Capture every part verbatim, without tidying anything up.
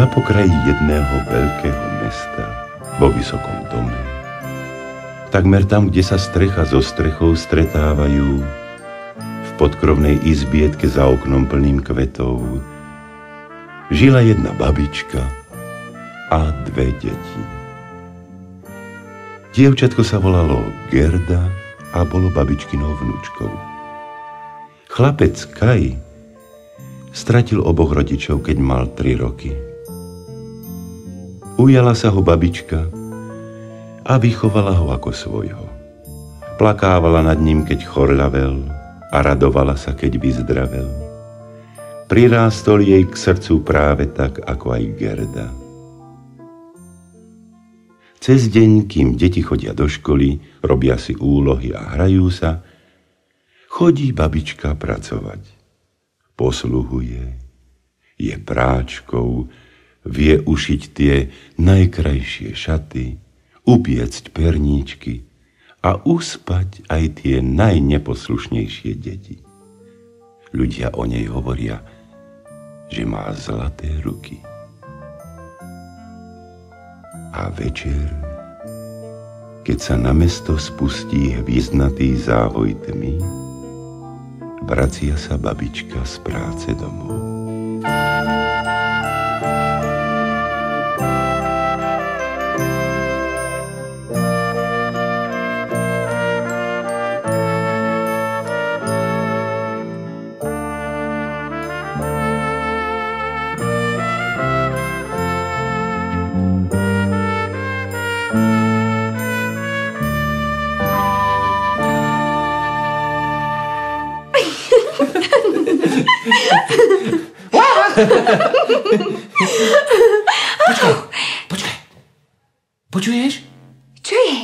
na pokraji jedného veľkého mesta, vo vysokom dome. Takmer tam, kde sa strecha so strechou stretávajú, v podkrovnej izbietke za oknom plným kvetov, žila jedna babička a dve deti. Dievčatko sa volalo Gerda a bolo babičkinou vnúčkou. Chlapec Kaj stratil oboch rodičov, keď mal tri roky. Ujala sa ho babička a vychovala ho ako svojho. Plakávala nad ním, keď chorľavel, a radovala sa, keď vyzdravel. Prirástol jej k srdcu práve tak, ako aj Gerda. Cez deň, kým deti chodia do školy, robia si úlohy a hrajú sa, chodí babička pracovať. Posluhuje, je práčkou, vie ušiť tie najkrajšie šaty, upiecť perníčky a uspať aj tie najneposlušnejšie deti. Ľudia o nej hovoria, že má zlaté ruky. A večer, keď sa na mesto spustí hviezdnatý závoj tmy, vracia sa babička z práce domov. Počkaj, počkaj. Počuješ? Čo je?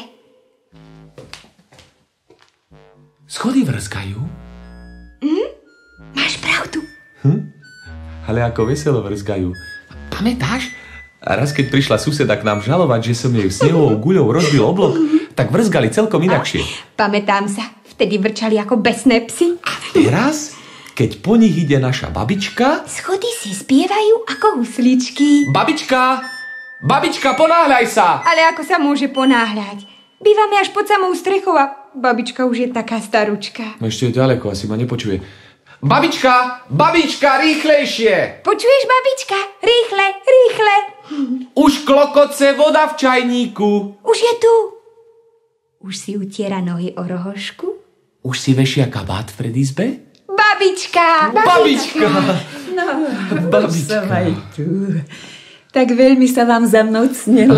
Schody vrskajú. Hm? Máš pravdu. Hm? Ale ako veselo vrskajú. Pamätáš? A raz, keď prišla suseda k nám žalovať, že som jej snehovou guľou rozbil oblok, tak vrzgali celkom inakšie. Pamätám sa, vtedy vrčali ako besné psy. A teraz, keď po nich ide naša babička... Schody si spievajú ako husličky. Babička! Babička, ponáhľaj sa! Ale ako sa môže ponáhľať? Bývame až pod samou strechou a babička už je taká staručka. No ešte je ďaleko, asi ma nepočuje. Babička! Babička, rýchlejšie! Počuješ, babička? Rýchle, rýchle! Už klokoce voda v čajníku. Už je tu. Už si utiera nohy o rohošku? Už si vešia kabát v predizbe? Babička! Babička! No, babička. už som aj tu. Tak veľmi sa vám za mnou cnelo.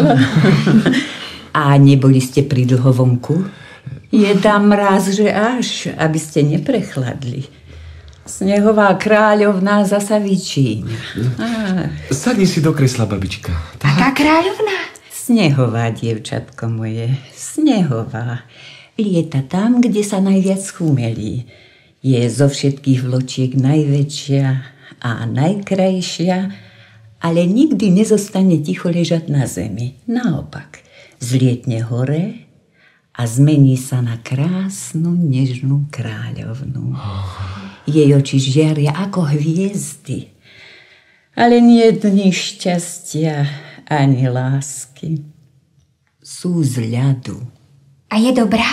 A neboli ste pri dlhovomku? Je tam mráz, že až, aby ste neprechladli. Snehová kráľovná zasa vyčíňa. Sadni si do kresla, babička. Aká kráľovná? Snehová, dievčatko moje, snehová. Lieta tam, kde sa najviac chumelí. Je zo všetkých vločiek najväčšia a najkrajšia, ale nikdy nezostane ticho ležať na zemi. Naopak, zlietne hore a zmení sa na krásnu, nežnú kráľovnú. Jej oči žiaria ako hviezdy, ale nie dni šťastia ani lásky. Sú z ľadu. A je dobrá?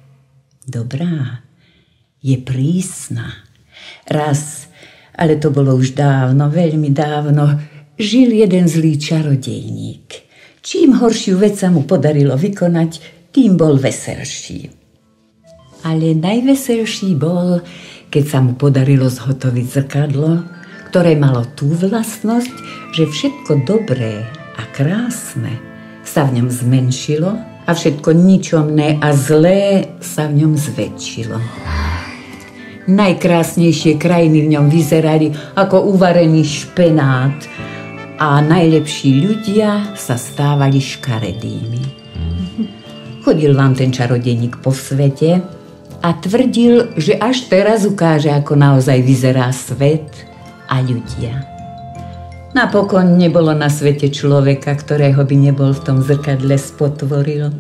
Dobrá. Je prísna. Raz, ale to bolo už dávno, veľmi dávno, žil jeden zlý čarodejník. Čím horšiu vec sa mu podarilo vykonať, tým bol veselší. Ale najveselší bol, keď sa mu podarilo zhotoviť zrkadlo, ktoré malo tú vlastnosť, že všetko dobré a krásne sa v ňom zmenšilo a všetko ničomné a zlé sa v ňom zväčšilo. Najkrásnejšie krajiny v ňom vyzerali ako uvarený špenát a najlepší ľudia sa stávali škaredými. Chodil vám ten čarodejník po svete a tvrdil, že až teraz ukáže, ako naozaj vyzerá svet a ľudia. Napokon nebolo na svete človeka, ktorého by nebol v tom zrkadle spotvoril.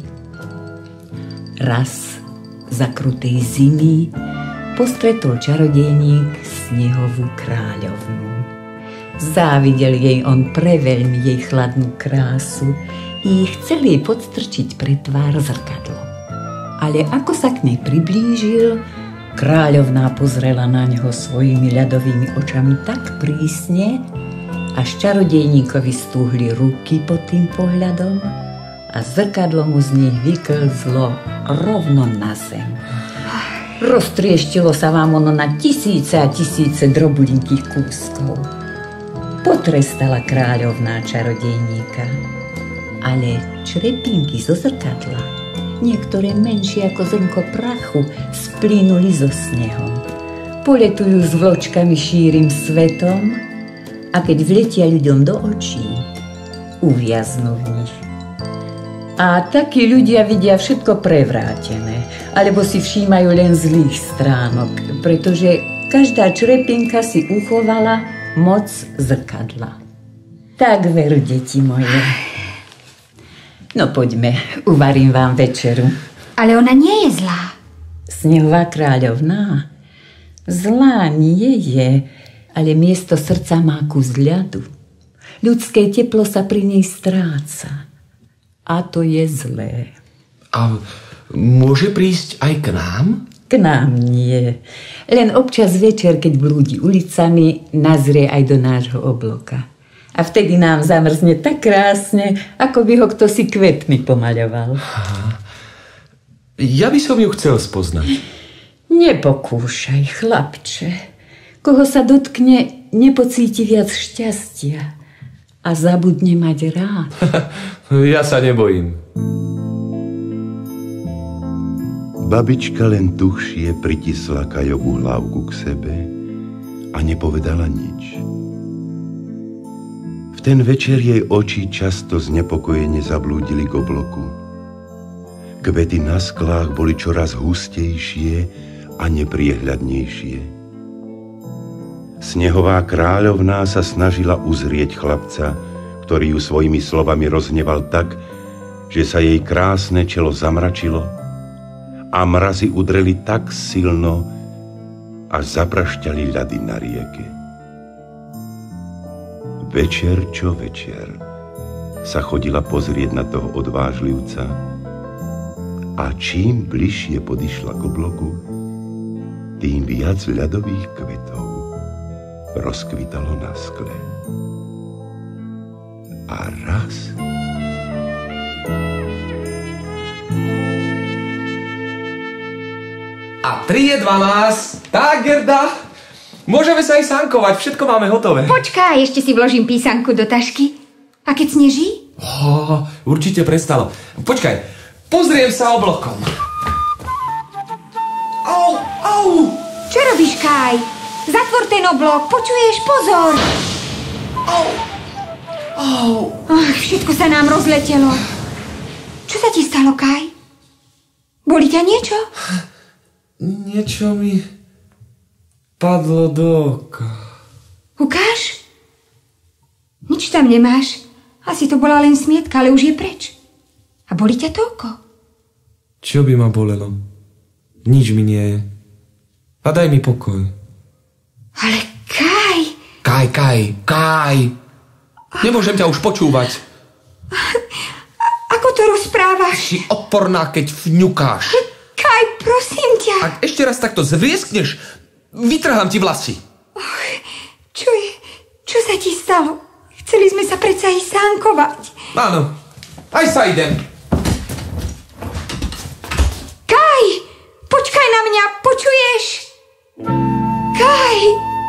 Raz za krutej zimy postretol čarodejník snehovú kráľovnú. Závidel jej on preveľmi jej chladnú krásu i chcel jej podstrčiť pre tvár zrkadlo. Ale ako sa k nej priblížil, kráľovná pozrela na neho svojimi ľadovými očami tak prísne, až čarodejníkovi stúhli ruky pod tým pohľadom a zrkadlo mu z nich vyklzlo rovno na zem. Roztrieštilo sa vám ono na tisíce a tisíce drobulinkých kúskov. Potrestala kráľovná čarodejníka, ale črepinky zo zrkadla, niektoré menšie ako zrnko prachu, splínuli so snehom. Poletujú s vločkami šírim svetom a keď vletia ľuďom do očí, uviaznú v nich. A takí ľudia vidia všetko prevrátené, alebo si všímajú len zlých stránok, pretože každá črepinka si uchovala moc zrkadla. Tak veru, deti moje. No poďme, uvarím vám večeru. Ale ona nie je zlá. Snehová kráľovná? Zlá nie je, ale miesto srdca má kus ľadu. Ľudské teplo sa pri nej stráca. A to je zlé. A môže prísť aj k nám? K nám nie. Len občas večer, keď blúdi ulicami, nazrie aj do nášho obloka. A vtedy nám zamrzne tak krásne, ako by ho kto si kvetmi pomaľoval. Aha. Ja by som ju chcel spoznať. Nepokúšaj, chlapče. Koho sa dotkne, nepocíti viac šťastia a zabudne mať rád. Ja sa nebojím. Babička len tuhšie pritisla Kajovú hlavku k sebe a nepovedala nič. V ten večer jej oči často znepokojene zablúdili k obloku. Kvety na sklách boli čoraz hustejšie a nepriehľadnejšie. Snehová kráľovná sa snažila uzrieť chlapca, ktorý ju svojimi slovami rozhneval tak, že sa jej krásne čelo zamračilo a mrazy udreli tak silno, až zaprašťali ľady na rieke. Večer čo večer sa chodila pozrieť na toho odvážlivca a čím bližšie podišla k obloku, tým viac ľadových kvetov rozkvitalo na skle. A raz... A tri je dvanásť. Tak, Gerda. Môžeme sa aj sánkovať, všetko máme hotové. Počkaj, ešte si vložím písanku do tašky. A keď sneží? Oh, určite prestalo. Počkaj, pozriem sa oblokom. Au, au. Čo robíš, Kaj? Zatvor ten oblok, počuješ? Pozor. Au, au. Ach, všetko sa nám rozletelo. Čo sa ti stalo, Kaj? Boli ťa niečo? Niečo mi padlo do oka. Ukáž? Nič tam nemáš. Asi to bola len smietka, ale už je preč. A boli ťa to oko? Čo by ma bolelo? Nič mi nie je. A daj mi pokoj. Ale Kaj... Kaj, Kaj, Kaj. Nemôžem ťa už počúvať. Ako to rozprávaš? Si odporná, keď vňukáš. Kaj, prosím ťa. Ak ešte raz takto zvrieskneš, vytrhám ti vlasy. Och, čo je? Čo sa ti stalo? Chceli sme sa predsa ísť sánkovať. Áno, aj sa idem. Kaj, počkaj na mňa, počuješ? Kaj.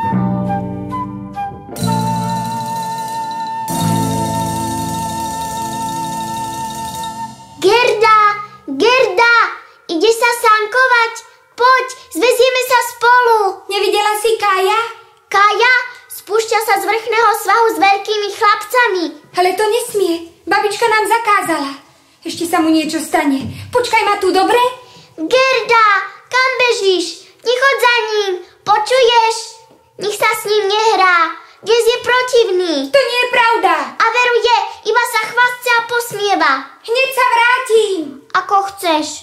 Gerda, Gerda, ide sa sánkovať? Poď, zvezieme sa spolu. Nevidela si Kaja? Kaja spúšťa sa z vrchného svahu s veľkými chlapcami. Ale to nesmie. Babička nám zakázala. Ešte sa mu niečo stane. Počkaj ma tu, dobre? Gerda, kam bežíš? Nechoď za ním. Počuješ? Nech sa s ním nehrá. Dnes je protivný. To nie je pravda. A veru je, iba sa chvásca a posmieva. Hneď sa vrátim. Ako chceš.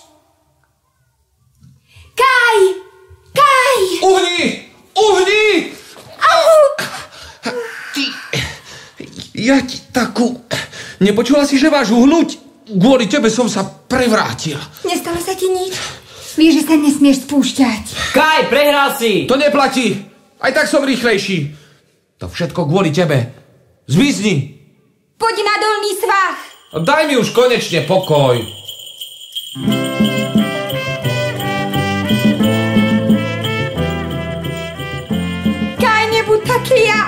Kaj! Kaj! Uhni! Uhni! Au! Ty Ja ti takú... Nepočula si, že máš uhnúť? Kvôli tebe som sa prevrátil. Nestalo sa ti nič? Vieš, že sa nesmieš spúšťať. Kaj, prehral si! To neplatí. Aj tak som rýchlejší. To všetko kvôli tebe. Zmizni. Poď na dolný svah. Daj mi už konečne pokoj. Kaj, nebuď taký ja.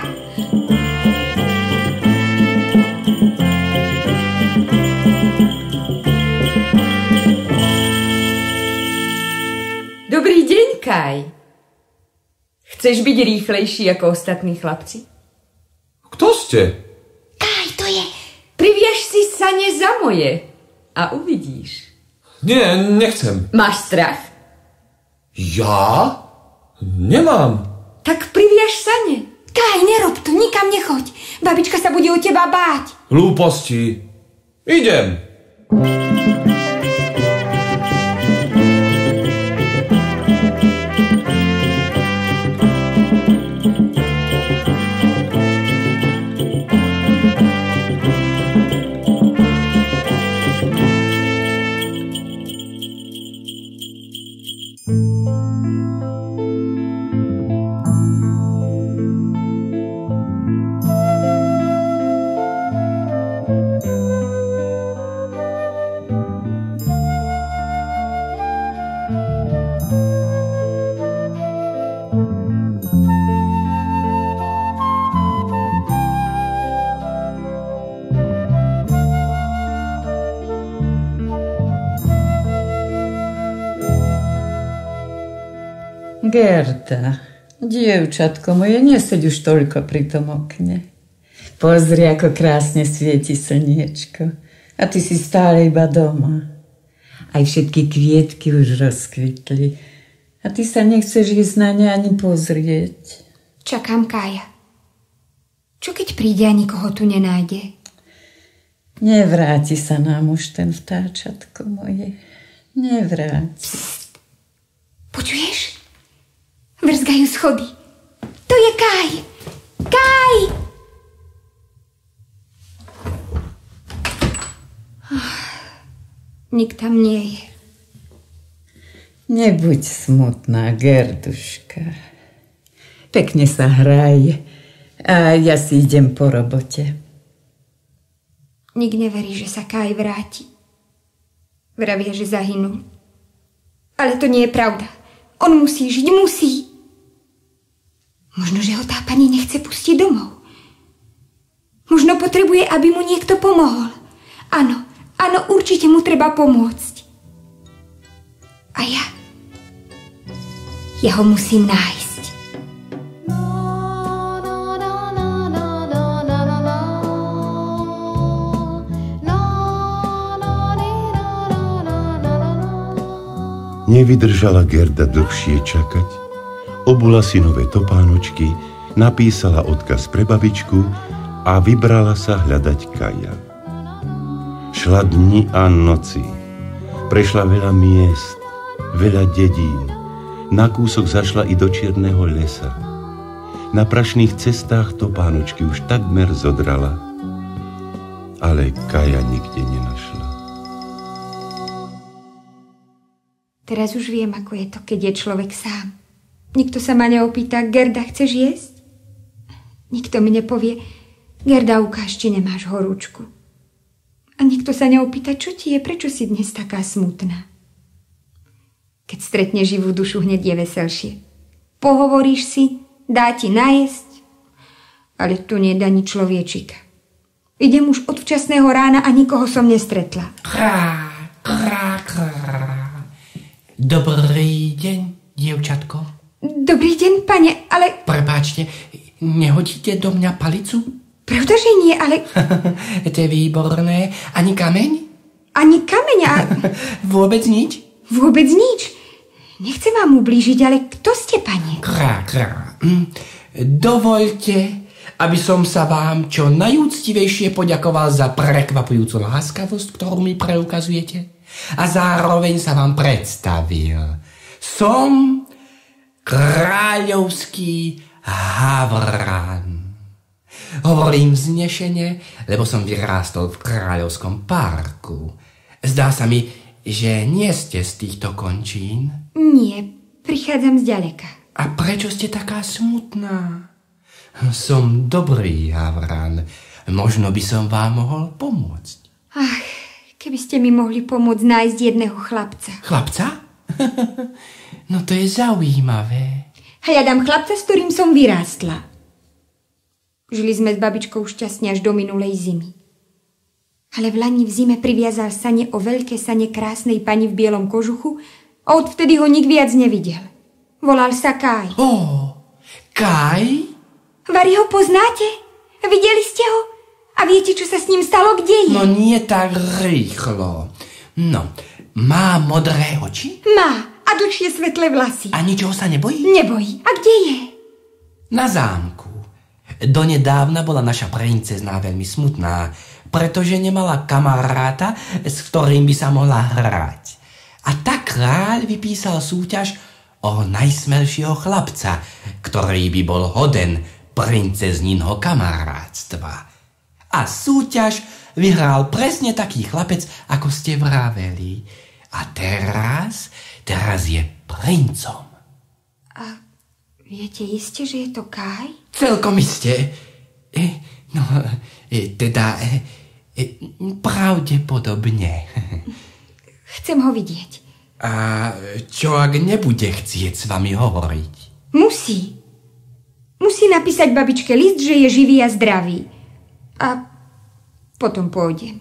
Dobrý deň, Kaj. Chceš byť rýchlejší ako ostatní chlapci? Kto ste? Kaj, to je. Priviaž si sane za moje a uvidíš. Nie, nechcem. Máš strach? Ja? Nemám. Tak priviaž sane. Kaj, nerob to, nikam nechoď. Babička sa bude o teba báť. Hlúposti. Idem. Gerda, dievčatko moje, neseď už toľko pri tom okne. Pozri, ako krásne svieti slniečko. A ty si stále iba doma. Aj všetky kvietky už rozkvitli. A ty sa nechceš ísť na ne ani pozrieť. Čakám Kaja. Čo keď príde a nikoho tu nenájde? Nevráti sa nám už ten vtáčatko moje. Nevráti. Počuješ? Vrzgajú schody. To je Kaj. Kaj! Oh, nik tam nie je. Nebuď smutná, Gerduška. Pekne sa hraj. A ja si idem po robote. Nik neverí, že sa Kaj vráti. Vravia, že zahynul. Ale to nie je pravda. On musí žiť, musí. Možno, že ho tá pani nechce pustiť domov. Možno potrebuje, aby mu niekto pomohol. Áno, áno, určite mu treba pomôcť. A ja... Ja ho musím nájsť. Nevydržala Gerda dlhšie čakať, obula si nové topánočky, napísala odkaz pre babičku a vybrala sa hľadať Kaja. Šla dni a noci, prešla veľa miest, veľa dedín, na kúsok zašla i do čierneho lesa. Na prašných cestách topánočky už takmer zodrala, ale Kaja nikde nenašla. Teraz už viem, ako je to, keď je človek sám. Nikto sa ma neopýta, Gerda, chceš jesť? Nikto mi nepovie, Gerda, ukáž, či nemáš horúčku. A nikto sa neopýta, čo ti je, prečo si dnes taká smutná. Keď stretne živú dušu, hneď je veselšie. Pohovoríš si, dá ti najesť, ale tu nedá ni človečika. Idem už od včasného rána a nikoho som nestretla. Krá, krá, krá. Dobrý deň, dievčatko. Dobrý deň, pane, ale... Prepáčte, nehodíte do mňa palicu? Pravda, že nie, ale... To je výborné. Ani kameň? Ani kameň a... Vôbec nič? Vôbec nič. Nechcem vám ublížiť, ale kto ste, pane? Krá, krá. Dovoľte, aby som sa vám čo najúctivejšie poďakoval za prekvapujúcu láskavosť, ktorú mi preukazujete. A zároveň sa vám predstavil. Som kráľovský havran. Hovorím vznešene, lebo som vyrástol v kráľovskom parku. Zdá sa mi, že nie ste z týchto končín. Nie, prichádzam zďaleka. A prečo ste taká smutná? Som dobrý, Havran. Možno by som vám mohol pomôcť. Ach, keby ste mi mohli pomôcť nájsť jedného chlapca. Chlapca? No to je zaujímavé. Hľadám chlapca, s ktorým som vyrástla. Žili sme s babičkou šťastne až do minulej zimy. Ale v lani v zime priviazal sane o veľké sane krásnej pani v bielom kožuchu a odvtedy ho nik viac nevidel. Volal sa Kaj. Ó, Kaj? Vari ho poznáte? Videli ste ho? A viete, čo sa s ním stalo? Kde je? No nie tak rýchlo. No, má modré oči? Má a dlhšie svetlé vlasy. A ničoho sa nebojí? Nebojí. A kde je? Na zámku. Donedávna bola naša princezná veľmi smutná, pretože nemala kamaráta, s ktorým by sa mohla hrať. A tak kráľ vypísal súťaž o najsmelšieho chlapca, ktorý by bol hoden princezninho kamarátstva. A súťaž vyhral presne taký chlapec, ako ste vraveli. A teraz, teraz je princom. A viete iste, že je to Kaj? Celkom iste. E, no, e, teda, e, e, pravdepodobne. Chcem ho vidieť. A čo ak nebude chcieť s vami hovoriť? Musí. Musí napísať babičke list, že je živý a zdravý. A potom pôjdem.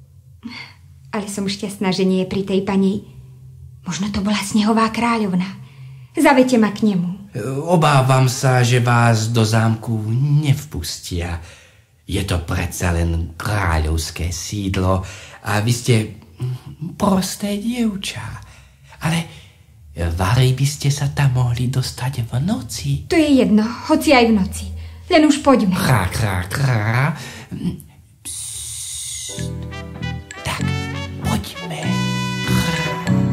Ale som šťastná, že nie je pri tej pani. Možno to bola Snehová kráľovna. Zavete ma k nemu. Obávam sa, že vás do zámku nevpustia. Je to predsa len kráľovské sídlo a vy ste prosté dievča. Ale vari by ste sa tam mohli dostať v noci. To je jedno, hoci aj v noci. Len už poďme. Krá, krá, krá. Psst. Tak, poďme. Krá.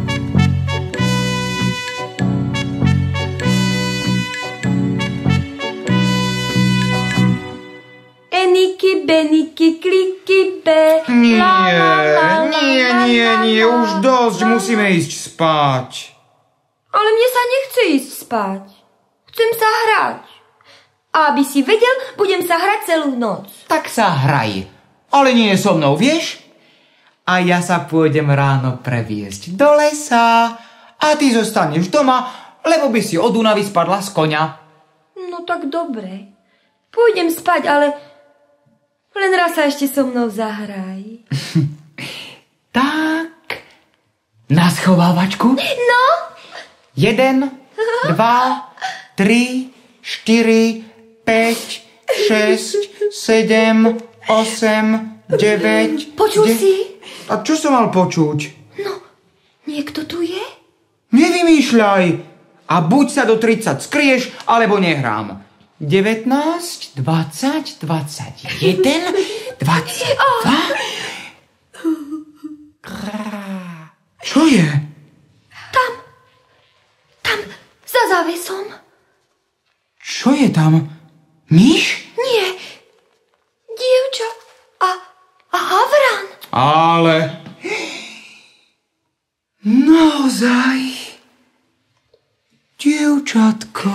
Eniki, beniki, kliky, be. Nie, la, la, la, nie, la, nie, la, nie, la, už dosť, la, musíme ísť spať. Ale mne sa nechce ísť spať. Chcem sa hrať. A aby si vedel, budem sa hrať celú noc. Tak sa hraj, ale nie so mnou, vieš? A ja sa pôjdem ráno previesť do lesa a ty zostaneš doma, lebo by si od únavy spadla z koňa. No tak dobre. Pôjdem spať, ale len raz sa ešte so mnou zahraj. Tak, na schovávačku? No? Jeden, dva, tri, štyri, päť, šesť, sedem, osem, deväť... Počul de... si? A čo som mal počuť? No, niekto tu je? Nevymýšľaj! A buď sa do tridsať skrieš, alebo nehrám. devätnásť, dvadsať, dvadsaťjeden, dvadsaťdva... Krá. Čo je? Tam. Tam, za závesom. Čo je tam? Myš? Nie. Dievča a, a havran. Ale... Naozaj... Dievčatko...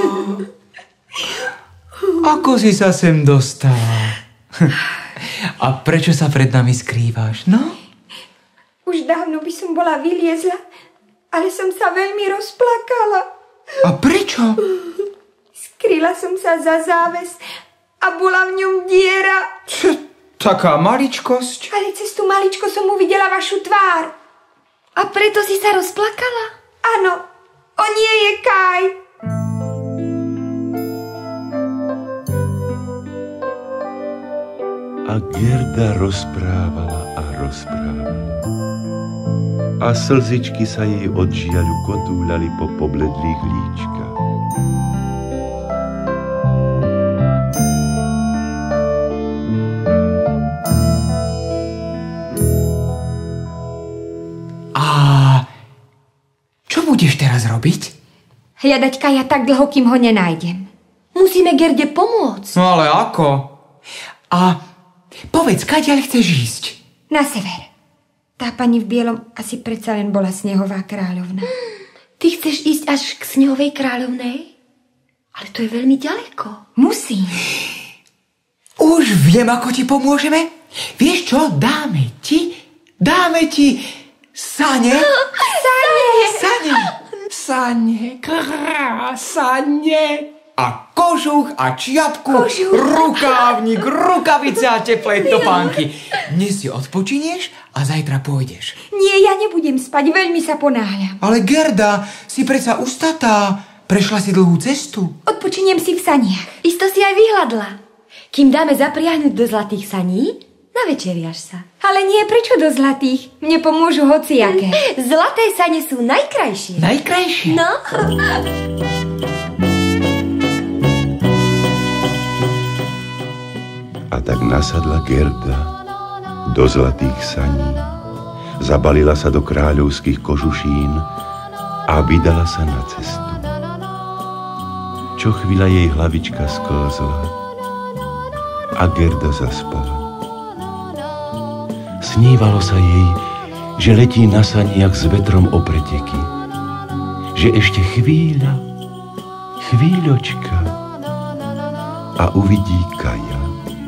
Ako si sa sem dostala? A prečo sa pred nami skrývaš, no? Už dávno by som bola vyliezla, ale som sa veľmi rozplakala. A prečo? Skryla som sa za záves a bola v ňom diera. Čo, taká maličkosť? Ale cez tú maličko som uvidela vašu tvár. A preto si sa rozplakala? Áno, on nie je Kaj. A Gerda rozprávala a rozprávala. A slzičky sa jej od žiaľu kotúľali po pobledlých líčkach. A čo budeš teraz robiť? Hľadať Kaja tak dlho, kým ho nenájdem. Musíme Gerde pomôcť. No ale ako? A povedz, kadiaľ chceš ísť? Na sever. Tá pani v bielom asi predsa len bola Snehová kráľovna. Ty chceš ísť až k Snehovej kráľovnej? Ale to je veľmi ďaleko. Musím. Už viem, ako ti pomôžeme. Vieš čo, dáme ti, dáme ti sane. Sane! Sane. Sane, krá, sane. A kožuch a čiapku, Kožuch. rukávnik, rukavice a teplé topánky. Dnes si odpočinieš a zajtra pôjdeš. Nie, ja nebudem spať, veľmi sa ponáhľam. Ale Gerda, si predsa ustatá. Prešla si dlhú cestu. Odpočiniem si v saniach. Isto si aj vyhľadla. Kým dáme zapriahnuť do zlatých saní, navečeriaš sa. Ale nie, prečo do zlatých? Mne pomôžu hociaké. Zlaté sane sú najkrajšie. Najkrajšie? No. A tak nasadla Gerda do zlatých saní, zabalila sa do kráľovských kožušín a vydala sa na cestu. Čo chvíľa jej hlavička sklzla a Gerda zaspala. Snívalo sa jej, že letí na saniach s vetrom o preteky, že ešte chvíľa, chvíľočka a uvidí Kaja.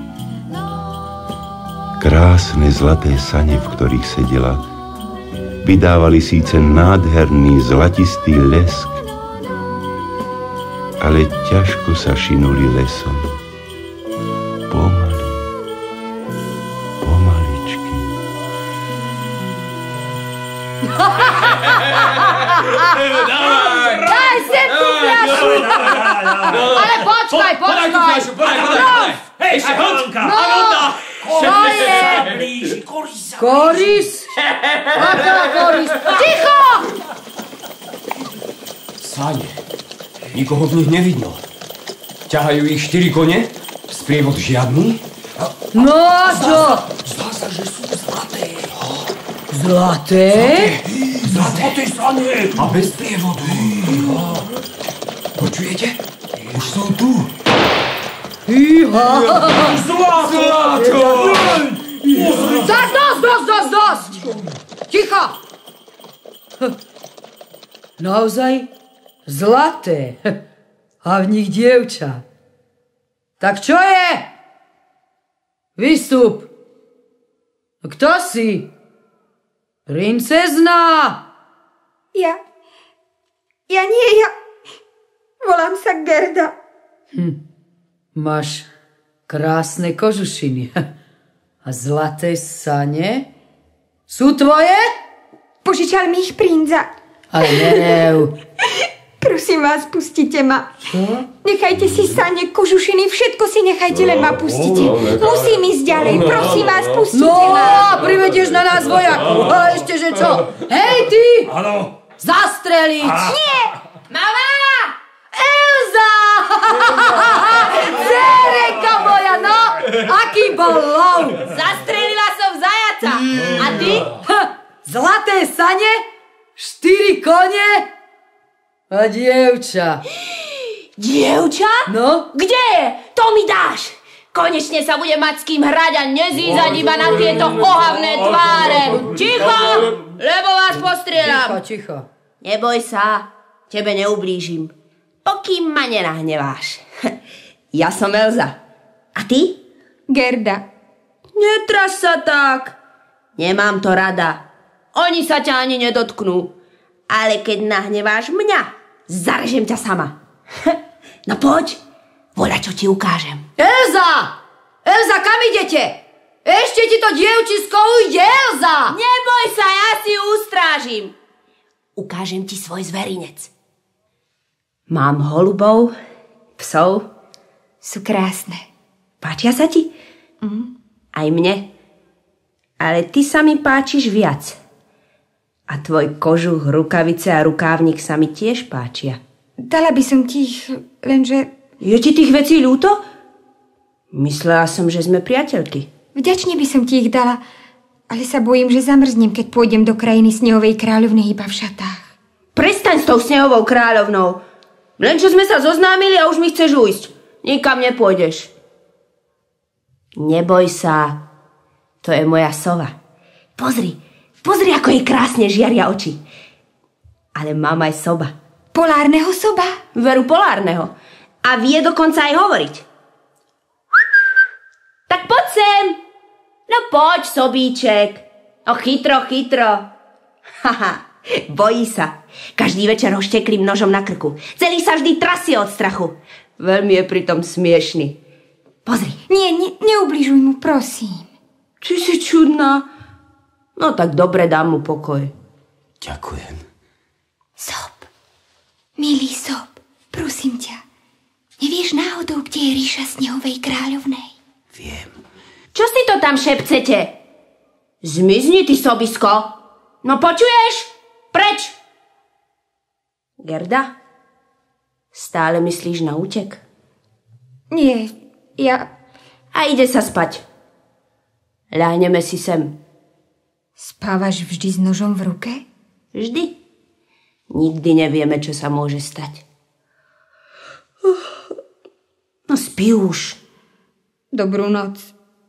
Krásne zlaté sane, v ktorých sedela, vydávali síce nádherný zlatistý lesk, ale ťažko sa šinuli lesom. Pomaly, pomaličky. Daj sem tú fľašu! Ale počkaj, počkaj! Hej, Štefanka! Čo je? Koris? Aká koris? Ticho! Sane. Nikoho v nich nevidno. Ťahajú ich štyri kone, sprievod žiadny. No a čo? Zdá sa, že sú zlaté. Zlaté? Zlaté sane. A bez prievodu. Počujete? Už sú tu. Iha! Zlato! Tak dosť, dosť, dosť, dosť! Ticho! Naozaj zlaté. A v nich dievča. Tak čo je? Vystup. Kto si? Princezná? Ja... Ja nie, ja... Volám sa Gerda. Hm. Máš krásne kožušiny a zlaté sane. Sú tvoje? Požičal mi ich princa. Ale nerev. Prosím vás, pustite ma. Čo? Nechajte si sane, kožušiny, všetko si nechajte, len ma pustite. Musím ísť ďalej, prosím vás, pustite no, ma. No, privedieš na nás vojaku. A ešte, že čo? Hej, ty! Áno. Zastreliť! A... Nie! Mama! Elza! Dcereka moja, no! Aký bol lov! Zastrelila som zajaca. A ty? Zlaté sane? Štyri kone? A dievča. Dievča? No? Kde je? To mi dáš! Konečne sa bude mať s kým hrať a nezízať iba na tieto ohavné tváre. Ticho, lebo vás postrieľam. Ticho, ticho. Neboj sa, tebe neublížim, pokým ma nenahneváš. Ja som Elza. A ty? Gerda. Netras sa tak. Nemám to rada. Oni sa ťa ani nedotknú. Ale keď nahneváš mňa, zarežem ťa sama. No poď, voľa čo ti ukážem. Elza! Elza, kam idete? Ešte ti to dievčisko ujde, Elza! Neboj sa, ja si ju ustrážim. Ukážem ti svoj zverinec. Mám holubov, psov. Sú krásne. Páčia sa ti? Mm. Aj mne. Ale ty sa mi páčiš viac. A tvoj kožuch, rukavice a rukávnik sa mi tiež páčia. Dala by som ti ich, lenže... Je ti tých vecí ľúto? Myslela som, že sme priateľky. Vďačne by som ti ich dala, ale sa bojím, že zamrznem, keď pôjdem do krajiny Snehovej kráľovnej iba v šatách. Prestaň s tou Snehovou kráľovnou. Len čo sme sa zoznámili a už mi chceš ujsť. Nikam nepôjdeš. Neboj sa, to je moja sova. Pozri, pozri, ako jej krásne žiaria oči. Ale mám aj soba. Polárneho soba? Veru polárneho. A vie dokonca aj hovoriť. Tak poď sem. No poď, sobíček. No chytro, chytro. Haha, bojí sa. Každý večer ho šteklím nožom na krku. Celý sa vždy trasie od strachu. Veľmi je pritom smiešný. Pozri. Nie, ne, neubližuj mu, prosím. Či si čudná? No tak dobre, dám mu pokoj. Ďakujem. Sob, milý Sob, prosím ťa. Nevieš náhodou, kde je ríša Snehovej kráľovnej? Viem. Čo si to tam šepcete? Zmizni, ty sobisko. No počuješ? Preč! Gerda? Stále myslíš na útek? Nie, ja... A ide sa spať. Ľahneme si sem. Spávaš vždy s nožom v ruke? Vždy. Nikdy nevieme, čo sa môže stať. No spí už. Dobrú noc.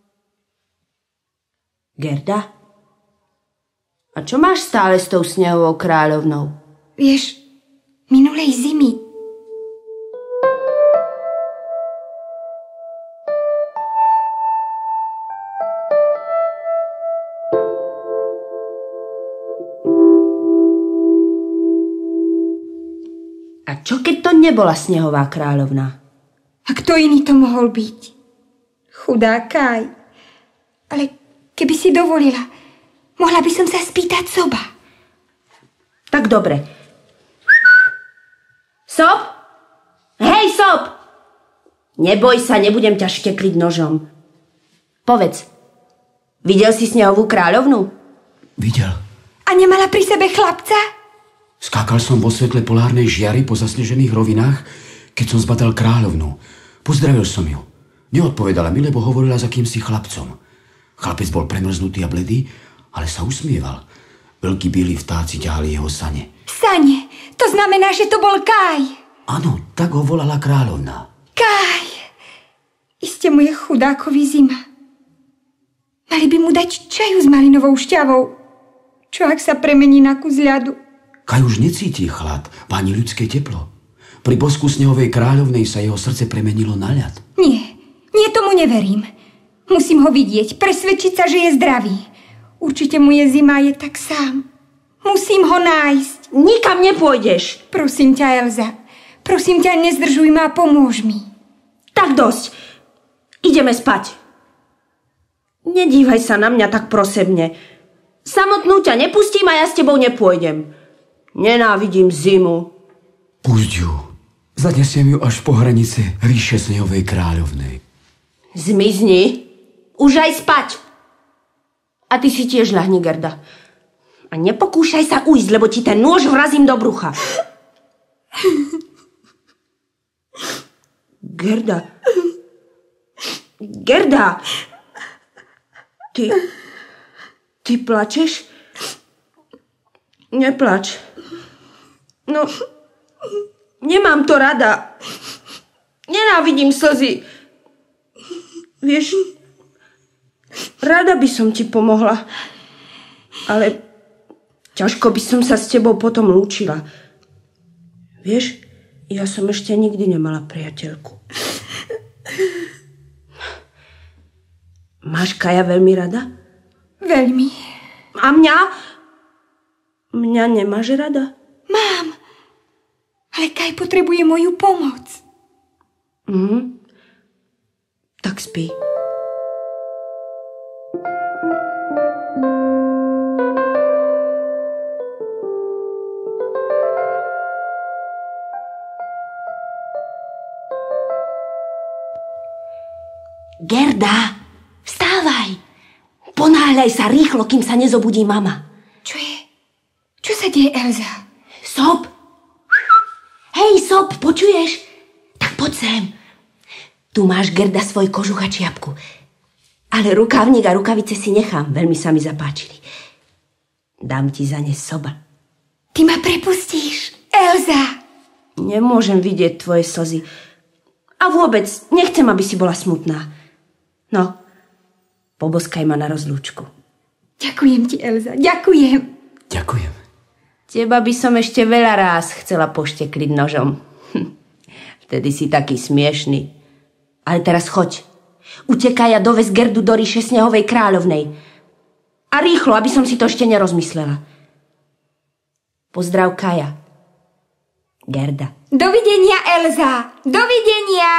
Gerda? A čo máš stále s tou Snehovou kráľovnou? Vieš, minulej zimy... A čo keď to nebola Snehová kráľovná? A kto iný to mohol byť? Chudá Kaj. Ale keby si dovolila, mohla by som sa spýtať Soba. Tak dobre. Sob? Hej, Sob! Neboj sa, nebudem ťa štekliť nožom. Povedz, videl si Snehovú kráľovnú? Videl. A nemala pri sebe chlapca? Skákal som vo svetle polárnej žiary po zasnežených rovinách, keď som zbadal kráľovnú. Pozdravil som ju. Neodpovedala mi, lebo hovorila s akýmsi chlapcom. Chlapec bol premrznutý a bledý, ale sa usmieval. Veľkí bieli vtáci ťahali jeho sane. Sane? To znamená, že to bol Kaj. Áno, tak ho volala kráľovná. Kaj! Iste mu je chudákovi zima. Mali by mu dať čaju s malinovou šťavou. Čo ak sa premení na kus ľadu? Kaj už necíti chlad, páni ľudské teplo. Pri bosku Snehovej kráľovnej sa jeho srdce premenilo na ľad. Nie, nie tomu neverím. Musím ho vidieť, presvedčiť sa, že je zdravý. Určite mu je zima, je tak sám. Musím ho nájsť. Nikam nepôjdeš. Prosím ťa, Elza. Prosím ťa, nezdržuj ma a pomôž mi. Tak dosť. Ideme spať. Nedívaj sa na mňa tak prosebne. Samotnú ťa nepustím a ja s tebou nepôjdem. Nenávidím zimu. Pusť ju. Zanesiem ju až po hranice ríše Snehovej kráľovnej. Zmizni. Už aj spať. A ty si tiež ľahni, Gerda. A nepokúšaj sa ujsť, lebo ti ten nôž vrazím do brucha. Gerda. Gerda. Ty... Ty plačeš? Neplač. No, nemám to rada. Nenávidím slzy. Vieš, rada by som ti pomohla, ale ťažko by som sa s tebou potom lúčila. Vieš, ja som ešte nikdy nemala priateľku. Máš Kaja veľmi rada? Veľmi. A mňa? Mňa nemáš rada? Mám. Ale Kaj potrebuje moju pomoc. Mhm. Tak spí. Gerda, vstávaj. Ponáhľaj sa rýchlo, kým sa nezobudí mama. Čo je? Čo sa deje, Elza? Sob! Hej, Sob, počuješ? Tak poď sem. Tu máš, Gerda, svoj kožuch a čiapku. Ale rukávnik a rukavice si nechám. Veľmi sa mi zapáčili. Dám ti za ne Soba. Ty ma prepustíš, Elza. Nemôžem vidieť tvoje slzy. A vôbec, nechcem, aby si bola smutná. No, Poboskaj ma na rozlúčku. Ďakujem ti, Elza, ďakujem. Ďakujem. Teba by som ešte veľa ráz chcela poštekliť nožom. Hm. Vtedy si taký smiešný. Ale teraz choď. Utekaj a dovez Gerdu do ríše Snehovej kráľovnej. A rýchlo, aby som si to ešte nerozmyslela. Pozdrav Kaja. Gerda. Dovidenia, Elza. Dovidenia.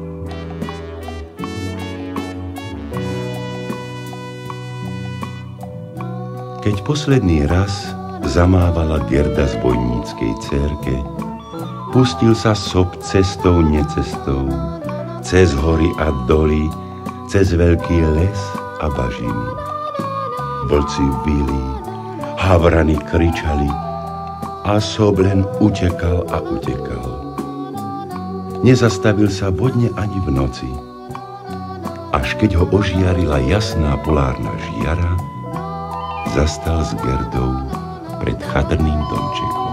Keď posledný raz zamávala Gerda z bojníckej cerke, pustil sa sob cestou necestou, cez hory a doly, cez veľký les a bažiny. Vlci vyli, havrany kričali a sob len utekal a utekal. Nezastavil sa vodne ani v noci, až keď ho ožiarila jasná polárna žiara, zastal s Gerdou pred chatrným domčekom.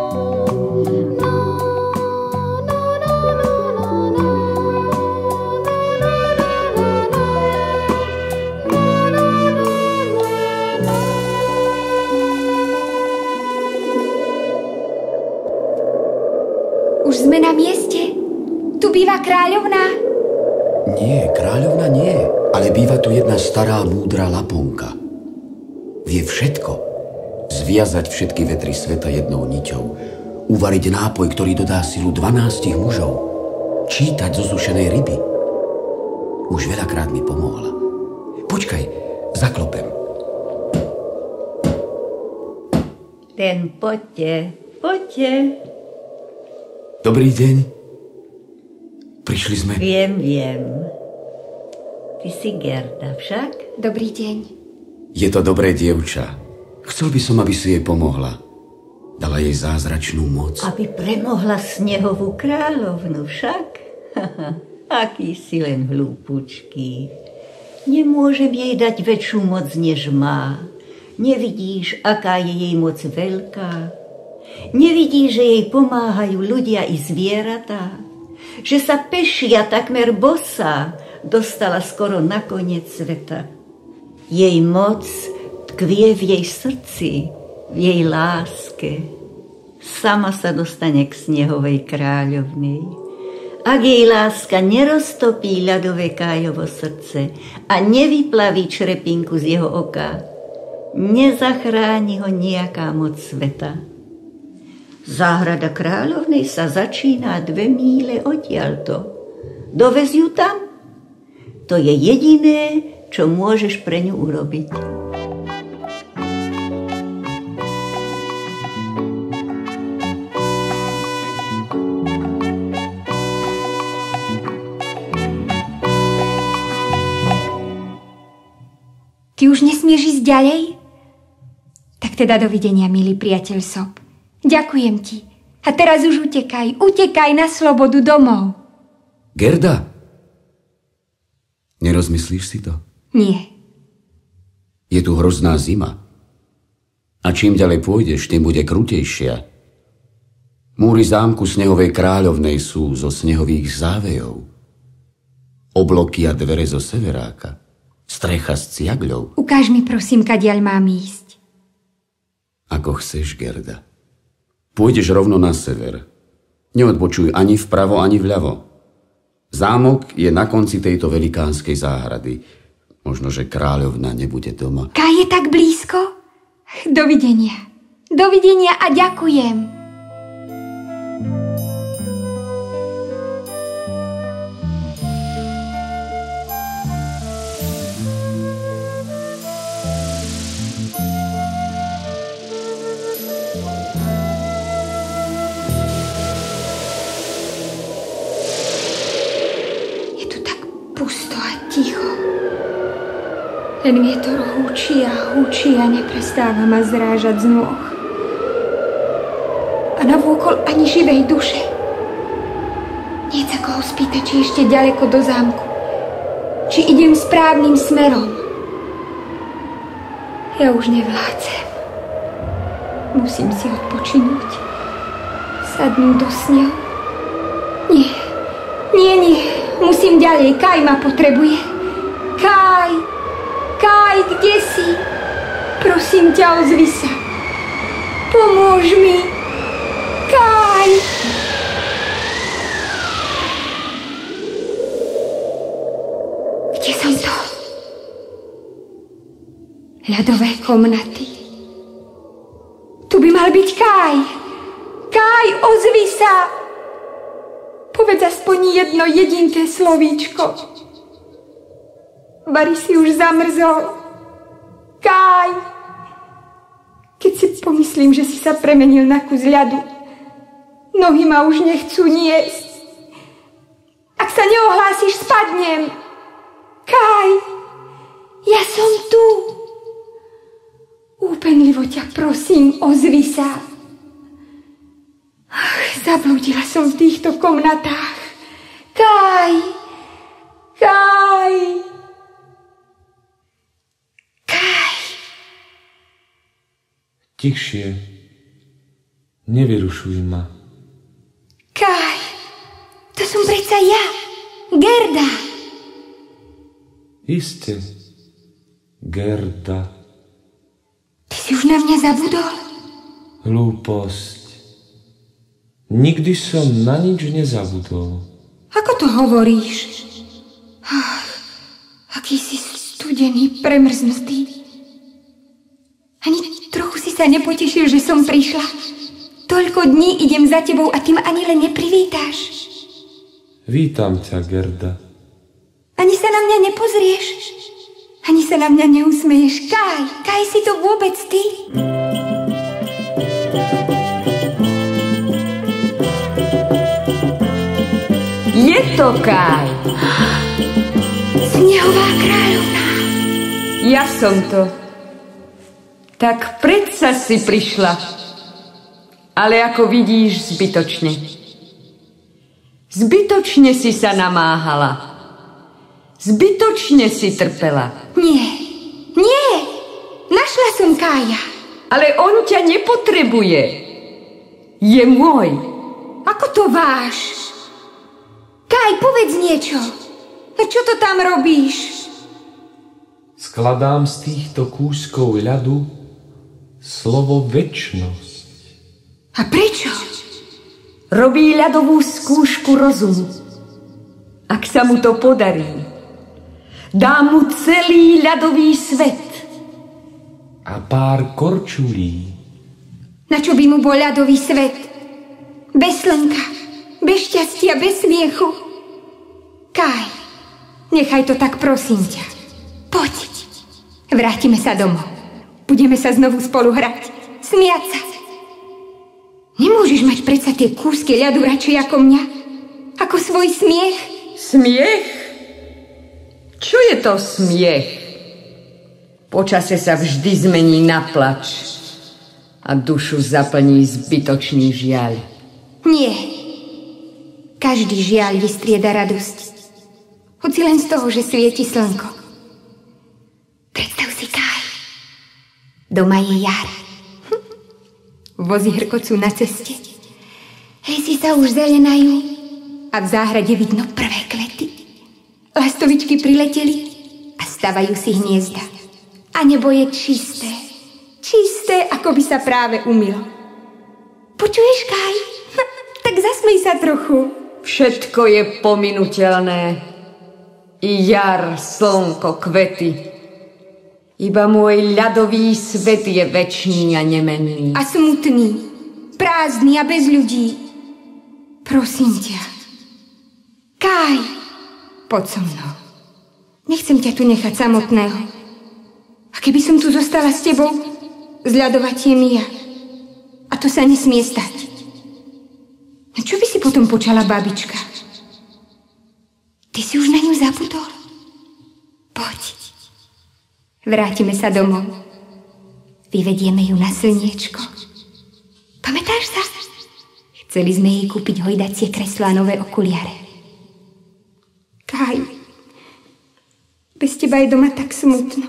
Už sme na mieste? Tu býva kráľovná? Nie, kráľovna nie, ale býva tu jedna stará múdra Laponka. Vie všetko. Zviazať všetky vetry sveta jednou niťou. Uvariť nápoj, ktorý dodá silu dvanástich mužov. Čítať zo sušenej ryby. Už veľakrát mi pomohla. Počkaj, zaklopem. Ten poďte, poďte. Dobrý deň. Prišli sme... Viem, viem. Ty si Gerda však? Dobrý deň. Je to dobré dievča. Chcel by som, aby si jej pomohla. Dala jej zázračnú moc. Aby premohla Snehovú kráľovnu však? Aký si len hlúpučký. Nemôžem jej dať väčšiu moc, než má. Nevidíš, aká je jej moc veľká? Nevidíš, že jej pomáhajú ľudia i zvieratá? Že sa pešia takmer bosá dostala skoro na koniec sveta? Jej moc tkvie v jej srdci, v jej láske. Sama sa dostane k Snehovej kráľovnej. Ak jej láska neroztopí ľadové Kájovo srdce a nevyplaví črepinku z jeho oka, nezachráni ho nejaká moc sveta. Záhrada kráľovnej sa začína dve míle odtiaľto. Dovez ju tam? To je jediné, čo môžeš pre ňu urobiť. Ty už nesmieš ísť ďalej? Tak teda dovidenia, milý priateľ sob. Ďakujem ti. A teraz už utekaj, utekaj na slobodu domov. Gerda, nerozmyslíš si to? Nie. Je tu hrozná zima. A čím ďalej pôjdeš, tým bude krutejšia. Múry zámku Snehovej kráľovnej sú zo snehových závejov. Obloky a dvere zo severáka. Strecha z ciagľov. Ukáž mi prosím, kadiaľ mám ísť. Ako chceš, Gerda. Pôjdeš rovno na sever. Neodbočuj ani vpravo, ani vľavo. Zámok je na konci tejto velikánskej záhrady. Možno, že kráľovna nebude doma. Ká je tak blízko? Dovidenia. Dovidenia a ďakujem. Len vietor húči a húči a neprestáva ma zrážať z nôh. A navôkol ani živej duše. Nie sa koho spýtať, či ešte ďaleko do zámku. Či idem správnym smerom. Ja už nevládzem. Musím si odpočinúť. Sadnúť do snehu. Nie, nie, nie. Musím ďalej. Kaj ma potrebuje. Kaj! Kaj, kde si? Prosím ťa, ozvi sa. Pomôž mi. Kaj. Kde som to? Ľadové komnaty. Tu by mal byť Kaj. Kaj, ozvi sa. Povedz aspoň jedno jedinké slovíčko. Bari si už zamrzol. Kaj. Keď si pomyslím, že si sa premenil na kus ľadu, nohy ma už nechcú niesť. Ak sa neohlásiš, spadnem. Kaj, ja som tu. Úpenlivo ťa prosím, ozvi sa. Ach, zablúdila som v týchto komnatách. Kaj, Kaj, Kaj. Tichšie. Nevyrušuj ma. Kaj, to som predsa ja, Gerda. Iste, Gerda. Ty si už na mňa zabudol? Hlúposť. Nikdy som na nič nezabudol. Ako to hovoríš? Ach, aký si studený, premrznutý. Ani trochu si sa nepotešil, že som prišla. Toľko dní idem za tebou a ty ma ani len neprivítáš. Vítam ťa, Gerda. Ani sa na mňa nepozrieš. Ani sa na mňa neusmeješ. Kaj, Kaj, si to vôbec ty? Je to Kaj. Snehová kráľovná. Ja som to. Tak predsa si prišla. Ale ako vidíš, zbytočne. Zbytočne si sa namáhala. Zbytočne si trpela. Nie, nie. Našla som Kája. Ale on ťa nepotrebuje. Je môj. Ako to váš? Kaj, povedz niečo. No čo to tam robíš? Skladám z týchto kúskov ľadu slovo večnosť. A prečo? Robí ľadovú skúšku rozumu. Ak sa mu to podarí, dá mu celý ľadový svet. A pár korčulí. Na čo by mu bol ľadový svet? Bez slnka, bez šťastia, bez smiechu. Kaj, nechaj to tak, prosím ťa. Poď. Vrátime sa domov. Budeme sa znovu spolu hrať. Smiať sa. Nemôžeš mať predsa tie kúsky ľadu radšej ako mňa? Ako svoj smiech? Smiech? Čo je to smiech? Počase sa vždy zmení na plač a dušu zaplní zbytočný žiaľ. Nie. Každý žiaľ vystrieda radosť. Hoci len z toho, že svieti slnko. Predstav si, Kaj. Doma je jar. Vozy hrkocú na ceste. Lesy sa už zelenajú a v záhrade vidno prvé kvety. Lastovičky prileteli a stavajú si hniezda. A nebo je čisté. Čisté, ako by sa práve umylo. Počuješ, Kaj? Tak zasmej sa trochu. Všetko je pominuteľné. I jar, slnko, kvety. Iba môj ľadový svet je večný a nemenný. A smutný, prázdny a bez ľudí. Prosím ťa. Kaj, poď so mnou. Nechcem ťa tu nechať samotného. A keby som tu zostala s tebou, zľadovatiem ja. A to sa nesmie stať. A čo by si potom počala babička? Ty si už na ňu zabudol? Poď. Vrátime sa domov. Vyvedieme ju na slniečko. Pamätáš sa? Chceli sme jej kúpiť hojdacie kreslo a nové okuliare. Kaj, bez teba je doma tak smutno.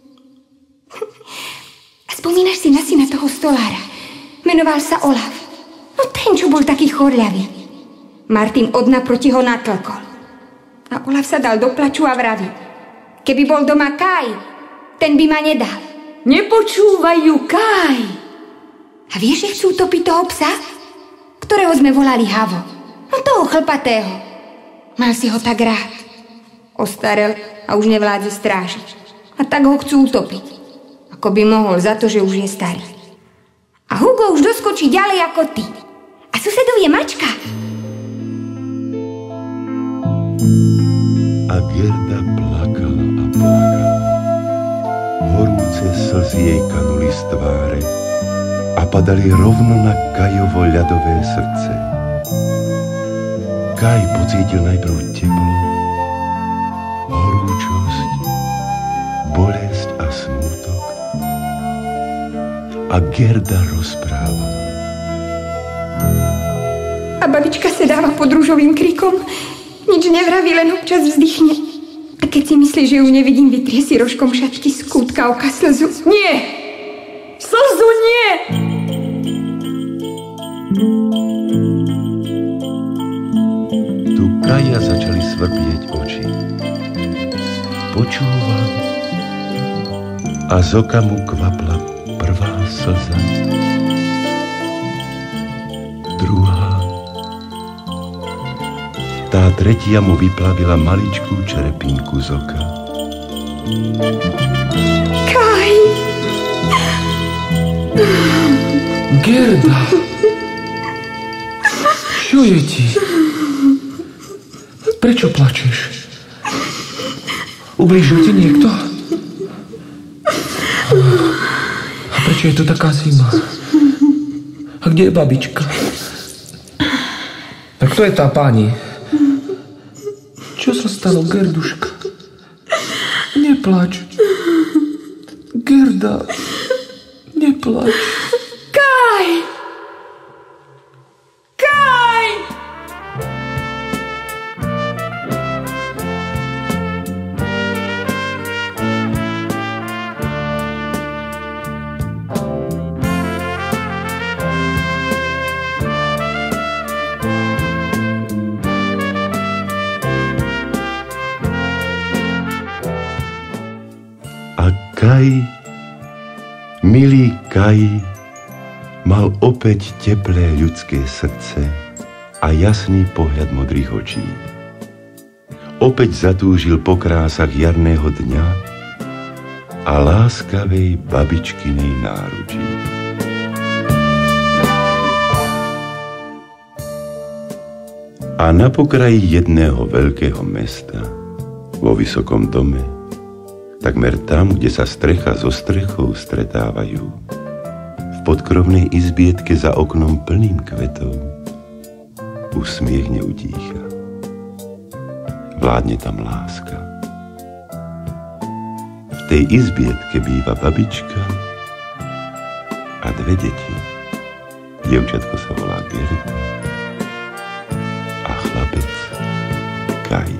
A spomínaš si na syna toho stolára? Menoval sa Olaf. No ten, čo bol taký chorľavý. Martin od naproti ho natlkol. A Olaf sa dal do plaču a vraví: keby bol doma Kaj, ten by ma nedal. Nepočúvajú, Kaj. A vieš, že chcú utopiť toho psa, ktorého sme volali Havo? No toho chlpatého. Mal si ho tak rád. Ostarel a už nevládze strážiť. A tak ho chcú utopiť. Ako by mohol za to, že už je starý. A Hugo už doskočí ďalej ako ty. A susedovi je mačka. A Gerda plakala a plakala. Horúce slzy jej kanuli z tváre a padali rovno na Kajovo ľadové srdce. Kaj pocítil najprv teplo, horúčosť, bolesť a smútok. A Gerda rozprávala. A babička sa dáva pod rúžovým krikom. Nič nevraví, len občas vzdychne. A keď si myslí, že ju nevidím, vytrie si rožkom šačky z kútka oka slzu. Nie! Slzu nie! Tu Kaja začali svrbieť oči. Počúval a z oka mu kvapla prvá slza. Druhá. Tá tretia mu vyplavila maličkú čerepinku z oka. Kaj! Gerda! Čo je ti? Prečo plačeš? Ublížil ti niekto? A prečo je tu taká zima? A kde je babička? A kto je tá pani? Čo sa stalo, Gerduška? Neplač. Gerda, neplač. Kaj! Kaj! Kaj, milý Kaj, mal opäť teplé ľudské srdce a jasný pohľad modrých očí. Opäť zatúžil po krásach jarného dňa a láskavej babičkinej náručí. A na pokraji jedného veľkého mesta, vo vysokom dome, takmer tam, kde sa strecha so strechou stretávajú, v podkrovnej izbietke za oknom plným kvetov, úsmiech neutícha. Vládne tam láska. V tej izbietke býva babička a dve deti. Dievčatko sa volá Gerda a chlapec Kaj.